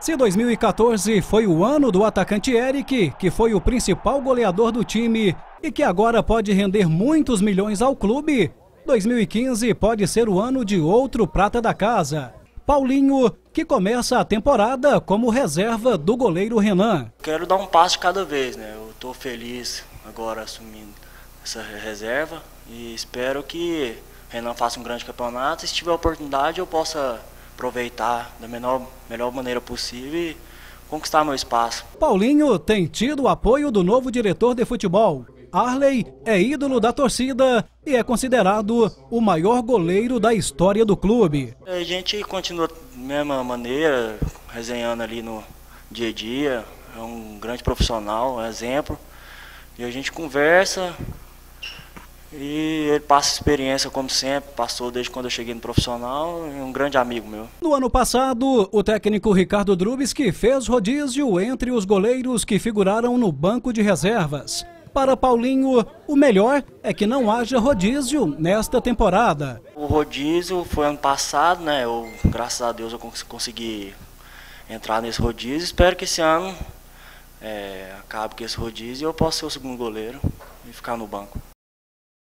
Se 2014 foi o ano do atacante Eric, que foi o principal goleador do time e que agora pode render muitos milhões ao clube, 2015 pode ser o ano de outro prata da casa. Paulinho, que começa a temporada como reserva do goleiro Renan. Quero dar um passo de cada vez, né? Eu estou feliz agora assumindo essa reserva e espero que Renan faça um grande campeonato. E se tiver oportunidade eu possa aproveitar da melhor maneira possível e conquistar meu espaço. Paulinho tem tido o apoio do novo diretor de futebol. Arley é ídolo da torcida e é considerado o maior goleiro da história do clube. A gente continua da mesma maneira, resenhando ali no dia a dia. É um grande profissional, um exemplo. E a gente conversa e ele passa experiência como sempre, passou desde quando eu cheguei no profissional, é um grande amigo meu. No ano passado, o técnico Ricardo Drubski fez rodízio entre os goleiros que figuraram no banco de reservas. Para Paulinho, o melhor é que não haja rodízio nesta temporada. O rodízio foi ano passado, né? Graças a Deus eu consegui entrar nesse rodízio. Espero que esse ano acabe com esse rodízio e eu possa ser o segundo goleiro e ficar no banco.